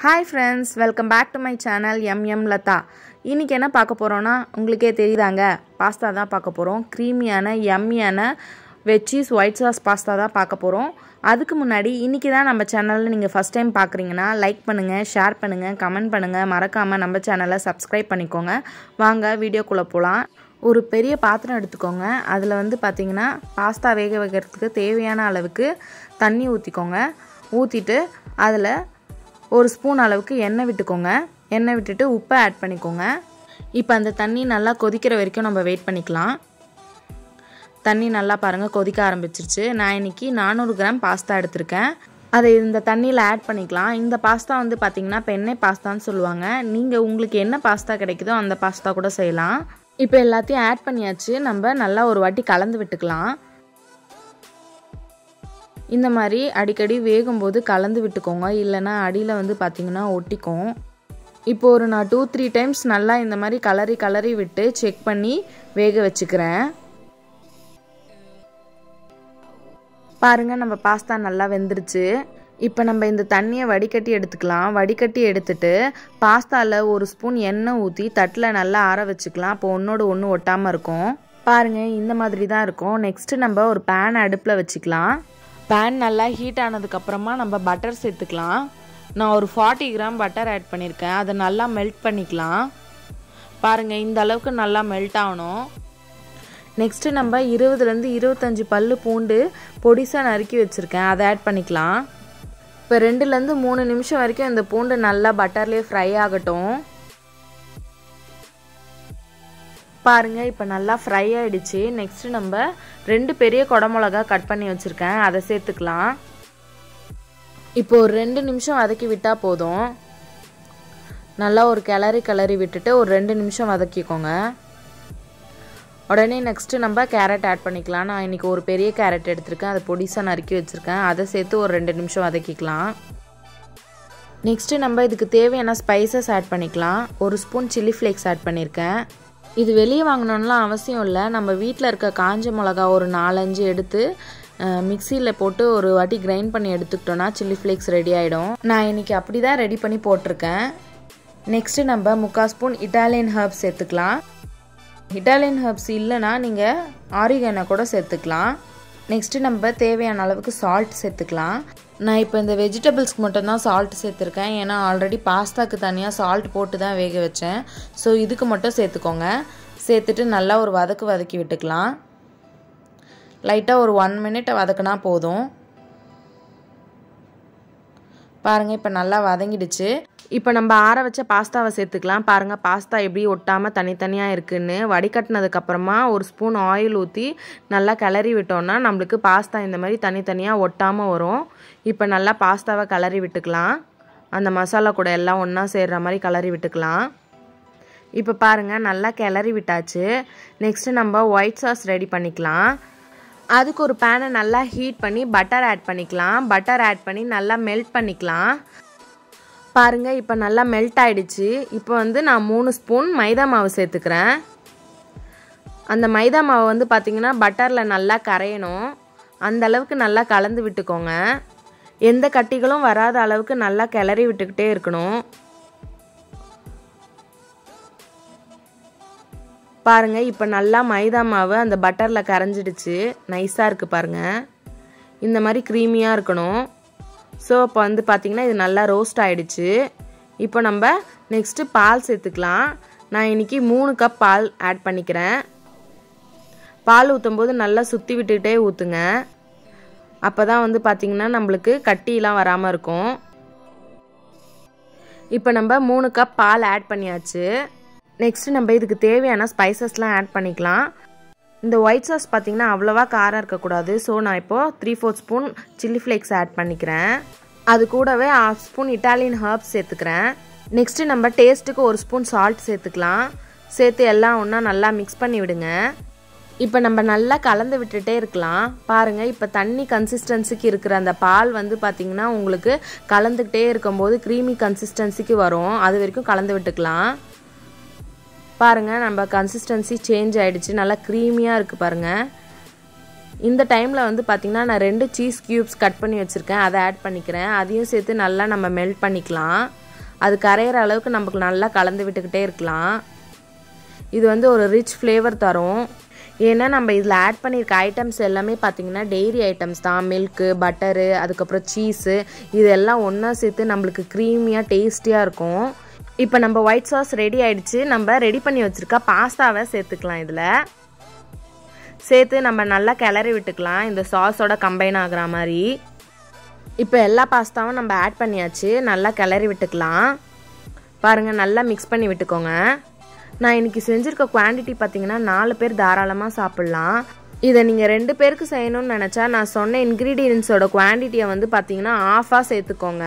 Hi friends, welcome back to my channel Lata. இன்னைக்கு என்ன பார்க்க போறோம்னா உங்களுக்கே தெரியுதாங்க பாஸ்தா தான் பார்க்க போறோம். க்ரீமியான யம்மியான veg cheese white sauce pasta தான் பார்க்க போறோம். அதுக்கு முன்னாடி இன்னைக்கு தான் நம்ம சேனல்ல நீங்க ஃபர்ஸ்ட் டைம் பார்க்கறீங்கனா லைக் பண்ணுங்க, ஷேர் பண்ணுங்க, கமெண்ட் பண்ணுங்க, மறக்காம நம்ம சேனலை Subscribe பண்ணிக்கோங்க. வாங்க வீடியோக்குள்ள போலாம். ஒரு பெரிய பாத்திரம் எடுத்துக்கோங்க. அதுல வந்து பாத்தீங்கன்னா பாஸ்தா வேக வைக்கிறதுக்கு தேவையான அளவுக்கு தண்ணி ஊத்திக்கோங்க. ஊத்திட்டு அதுல ஒரு ஸ்பூன் அளவுக்கு எண்ணெய் விட்டுக்கோங்க. எண்ணெய் விட்டுட்டு உப்பு ஆட் பண்ணிக்கோங்க. இப்போ அந்த தண்ணி நல்லா கொதிக்கிற வரைக்கும் நம்ம வெயிட் பண்ணிக்கலாம். தண்ணி நல்லா பாருங்க கொதிக்க ஆரம்பிச்சிருச்சு. நான் இன்னைக்கு 400 கிராம் பாஸ்தா எடுத்திருக்கேன். அதை இந்த தண்ணியில் ஆட் பண்ணிக்கலாம். இந்த பாஸ்தா வந்து பார்த்தீங்கன்னா பெண்ணை பாஸ்தான்னு சொல்லுவாங்க. நீங்கள் உங்களுக்கு என்ன பாஸ்தா கிடைக்குதோ அந்த பாஸ்தா கூட செய்யலாம். இப்போ எல்லாத்தையும் ஆட் பண்ணியாச்சு. நம்ம நல்லா ஒரு வாட்டி கலந்து விட்டுக்கலாம். இந்த மாதிரி அடிக்கடி வேகும்போது கலந்து விட்டுக்கோங்க, இல்லைனா அடியில் வந்து பார்த்தீங்கன்னா ஒட்டிக்கும். இப்போ ஒரு நான் 2-3 டைம்ஸ் நல்லா இந்த மாதிரி கலரி விட்டு செக் பண்ணி வேக வச்சுக்கிறேன். பாருங்க நம்ம பாஸ்தா நல்லா வெந்துருச்சு. இப்போ நம்ம இந்த தண்ணியை வடிகட்டி எடுத்துக்கலாம். வடிகட்டி எடுத்துட்டு பாஸ்தாவில் ஒரு ஸ்பூன் எண்ணெய் ஊற்றி தட்டில் நல்லா ஆற வச்சுக்கலாம். அப்போ ஒன்றோடு ஒன்று ஒட்டாமல் இருக்கும். பாருங்க இந்த மாதிரி தான் இருக்கும். நெக்ஸ்ட்டு நம்ம ஒரு பேன் அடுப்பில் வச்சுக்கலாம். பேன் நல்லா ஹீட் ஆனதுக்கப்புறமா நம்ம பட்டர் சேர்த்துக்கலாம். நான் ஒரு 40 கிராம் பட்டர் ஆட் பண்ணியிருக்கேன். அதை நல்லா மெல்ட் பண்ணிக்கலாம். பாருங்கள் இந்த அளவுக்கு நல்லா மெல்ட் ஆகணும். நெக்ஸ்ட்டு நம்ம 20 to 25 பல்லு பூண்டு பொடிசாக நறுக்கி வச்சுருக்கேன். அதை ஆட் பண்ணிக்கலாம். இப்போ 2 to 3 நிமிஷம் வரைக்கும் இந்த பூண்டு நல்லா பட்டர்லேயே ஃப்ரை ஆகட்டும். பாருங்க இப்போ நல்லா ஃப்ரை ஆயிடுச்சு. நெக்ஸ்ட் நம்ம 2 பெரிய குடமிளகா கட் பண்ணி வச்சிருக்கேன். அதை சேர்த்துக்கலாம். இப்போ ஒரு 2 நிமிஷம் வதக்கி விட்டா போதும். நல்லா ஒரு கிளறி விட்டுட்டு ஒரு 2 நிமிஷம் வதக்கிக்கோங்க. உடனே நெக்ஸ்ட் நம்ம கேரட் ஆட் பண்ணிக்கலாம். நான் இன்னைக்கு ஒரு பெரிய கேரட் எடுத்திருக்கேன். அதை பொடிசாக நறுக்கி வச்சிருக்கேன். அதை சேர்த்து ஒரு 2 நிமிஷம் வதக்கிக்கலாம். நெக்ஸ்ட் நம்ம இதுக்கு தேவையான ஸ்பைசஸ் ஆட் பண்ணிக்கலாம். ஒரு ஸ்பூன் சில்லி ஃப்ளேக்ஸ் ஆட் பண்ணியிருக்கேன். இது வெளியே வாங்கணும்லாம் அவசியம் இல்லை. நம்ம வீட்டில் இருக்க காஞ்ச மிளகா ஒரு 4-5 எடுத்து மிக்சியில் போட்டு ஒரு வாட்டி கிரைண்ட் பண்ணி எடுத்துக்கிட்டோன்னா சில்லி ஃப்ளேக்ஸ் ரெடி ஆகிடும். நான் இன்றைக்கி அப்படி தான் ரெடி பண்ணி போட்டிருக்கேன். நெக்ஸ்ட்டு நம்ம 3/4 ஸ்பூன் இட்டாலியன் ஹர்ப்ஸ் சேர்த்துக்கலாம். இட்டாலியன் ஹர்ப்ஸ் இல்லைனா நீங்கள் ஆரிகனோ கூட சேர்த்துக்கலாம். நெக்ஸ்ட்டு நம்ம தேவையான அளவுக்கு சால்ட் சேர்த்துக்கலாம். நான் இப்போ இந்த வெஜிடபிள்ஸ்க்கு மட்டும்தான் சால்ட் சேர்த்துருக்கேன். ஏன்னா ஆல்ரெடி பாஸ்தாக்கு தனியாக சால்ட் போட்டு தான் வேக வச்சேன். ஸோ இதுக்கு மட்டும் சேர்த்துக்கோங்க. சேர்த்துட்டு நல்லா ஒரு வதக்கி விட்டுக்கலாம். லைட்டாக ஒரு 1 minute வதக்குனா போதும். பாருங்கள் இப்போ நல்லா வதங்கிடுச்சு. இப்போ நம்ம ஆற வச்ச பாஸ்தாவை சேர்த்துக்கலாம். பாருங்கள் பாஸ்தா எப்படி ஒட்டாமல் தனித்தனியாக இருக்குன்னு. வடிகட்டினதுக்கப்புறமா ஒரு ஸ்பூன் ஆயில் ஊற்றி நல்லா கிளறி விட்டோம்னா நம்மளுக்கு பாஸ்தா இந்த மாதிரி தனித்தனியாக ஒட்டாமல் வரும். இப்போ நல்லா பாஸ்தாவை கிளறி விட்டுக்கலாம். அந்த மசாலா கூட எல்லாம் ஒன்றா சேர்கிற மாதிரி கிளறி விட்டுக்கலாம். இப்போ பாருங்கள் நல்லா கிளறி விட்டாச்சு. நெக்ஸ்ட்டு நம்ம ஒயிட் சாஸ் ரெடி பண்ணிக்கலாம். அதுக்கு ஒரு பேனை நல்லா ஹீட் பண்ணி பட்டர் ஆட் பண்ணிக்கலாம். பட்டர் ஆட் பண்ணி நல்லா மெல்ட் பண்ணிக்கலாம். பாருங்கள் இப்போ நல்லா மெல்ட் ஆகிடுச்சு. இப்போ வந்து நான் 3 ஸ்பூன் மைதா மாவு சேர்த்துக்கிறேன். அந்த மைதா மாவு வந்து பார்த்திங்கன்னா பட்டரில் நல்லா கரையணும். அந்த அளவுக்கு நல்லா கலந்து விட்டுக்கோங்க. எந்த கட்டிகளும் வராத அளவுக்கு நல்லா கிளறி விட்டுக்கிட்டே இருக்கணும். பாருங்கள் இப்போ நல்லா மைதா மாவு அந்த பட்டரில் கரைஞ்சிடுச்சு. நைஸாக இருக்குது பாருங்கள். இந்த மாதிரி க்ரீமியாக இருக்கணும். ஸோ இப்போ வந்து பார்த்திங்கன்னா இது நல்லா ரோஸ்ட் ஆகிடுச்சு. இப்போ நம்ம நெக்ஸ்ட்டு பால் சேர்த்துக்கலாம். நான் இன்றைக்கி 3 கப் பால் ஆட் பண்ணிக்கிறேன். பால் ஊற்றும்போது நல்லா சுற்றி விட்டுக்கிட்டே ஊற்றுங்க. அப்போ தான் வந்து பார்த்திங்கன்னா நம்மளுக்கு கட்டிலாம் வராமல் இருக்கும். இப்போ நம்ம 3 கப் பால் ஆட் பண்ணியாச்சு. நெக்ஸ்ட்டு நம்ம இதுக்கு தேவையான ஸ்பைசஸ்லாம் ஆட் பண்ணிக்கலாம். இந்த ஒயிட் சாஸ் பார்த்திங்கன்னா அவ்வளோவா காரம் இருக்கக்கூடாது. ஸோ நான் இப்போது 3/4 ஸ்பூன் சில்லி ஃப்ளேக்ஸ் ஆட் பண்ணிக்கிறேன். அது கூடவே 1/2 ஸ்பூன் இட்டாலியன் ஹர்ப்ஸ் சேர்த்துக்கிறேன். நெக்ஸ்ட்டு நம்ம டேஸ்ட்டுக்கு 1 ஸ்பூன் சால்ட் சேர்த்துக்கலாம். சேர்த்து எல்லாம் ஒன்றா நல்லா மிக்ஸ் பண்ணி விடுங்க. இப்போ நம்ம நல்லா கலந்து விட்டுட்டே இருக்கலாம். பாருங்கள் இப்போ தண்ணி கன்சிஸ்டன்சிக்கு இருக்கிற அந்த பால் வந்து பார்த்திங்கன்னா உங்களுக்கு கலந்துக்கிட்டே இருக்கும்போது க்ரீமி கன்சிஸ்டன்சிக்கு வரும். அது வரைக்கும் கலந்து விட்டுக்கலாம். பாருங்கள் நம்ம கன்சிஸ்டன்சி சேஞ்ச் ஆகிடுச்சு. நல்லா க்ரீமியாக இருக்குது பாருங்கள். இந்த டைமில் வந்து பார்த்திங்கன்னா நான் 2 சீஸ் க்யூப்ஸ் கட் பண்ணி வச்சுருக்கேன். அதை ஆட் பண்ணிக்கிறேன். அதையும் சேர்த்து நல்லா நம்ம மெல்ட் பண்ணிக்கலாம். அது கரையிற அளவுக்கு நமக்கு நல்லா கலந்து விட்டுக்கிட்டே இருக்கலாம். இது வந்து ஒரு ரிச் ஃப்ளேவர் தரும். ஏன்னா நம்ம இதில் ஆட் பண்ணியிருக்க ஐட்டம்ஸ் எல்லாமே பார்த்திங்கன்னா டெய்ரி ஐட்டம்ஸ் தான். மில்க்கு, பட்டரு, அதுக்கப்புறம் சீஸு, இதெல்லாம் ஒன்றா சேர்த்து நம்மளுக்கு க்ரீமியாக டேஸ்டியாக இருக்கும். இப்போ நம்ம ஒயிட் சாஸ் ரெடி ஆகிடுச்சு. நம்ம ரெடி பண்ணி வச்சுருக்க பாஸ்தாவை சேர்த்துக்கலாம். இதில் சேர்த்து நம்ம நல்லா கிளறி விட்டுக்கலாம், இந்த சாஸோட கம்பைன் ஆகிற மாதிரி. இப்போ எல்லா பாஸ்தாவும் நம்ம ஆட் பண்ணியாச்சு. நல்லா கிளறி விட்டுக்கலாம். பாருங்கள், நல்லா மிக்ஸ் பண்ணி விட்டுக்கோங்க. நான் இன்றைக்கி செஞ்சுருக்க குவான்டிட்டி பார்த்திங்கன்னா 4 பேர் தாராளமாக சாப்பிட்லாம். இதை நீங்கள் 2 பேருக்கு செய்யணும்னு நினச்சா நான் சொன்ன இன்க்ரீடியன்ஸோட குவான்டிட்டியை வந்து பார்த்திங்கன்னா ஆஃபாக சேர்த்துக்கோங்க.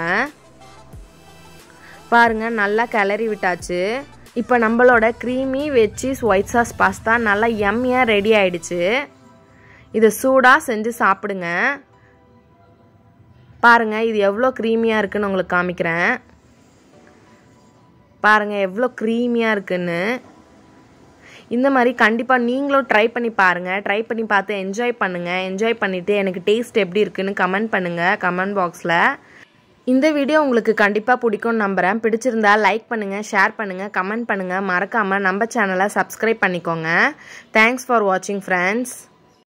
பாருங்கள், நல்லா கிளறி விட்டாச்சு. இப்போ நம்மளோட creamy veg cheese white sauce pasta நல்லா யம்மியாக ரெடி ஆகிடுச்சு. இதை சூடாக செஞ்சு சாப்பிடுங்க. பாருங்கள், இது எவ்வளோ க்ரீமியாக இருக்குன்னு உங்களுக்கு காமிக்கிறேன். பாருங்கள் எவ்வளோ க்ரீமியாக இருக்குன்னு. இந்த மாதிரி கண்டிப்பாக நீங்களும் ட்ரை பண்ணி பாருங்கள். ட்ரை பண்ணி பார்த்து என்ஜாய் பண்ணுங்கள். என்ஜாய் பண்ணிவிட்டு எனக்கு டேஸ்ட் எப்படி இருக்குன்னு கமெண்ட் பண்ணுங்கள் கமெண்ட் பாக்ஸில். இந்த வீடியோ உங்களுக்கு கண்டிப்பாக பிடிக்கும்னு நம்புகிறேன். பிடிச்சிருந்தா லைக் பண்ணுங்கள், ஷேர் பண்ணுங்கள், கமெண்ட் பண்ணுங்கள். மறக்காமல் நம்ம சேனலை சப்ஸ்கிரைப் பண்ணிக்கோங்க. தேங்க்ஸ் ஃபார் வாட்சிங் ஃப்ரெண்ட்ஸ்.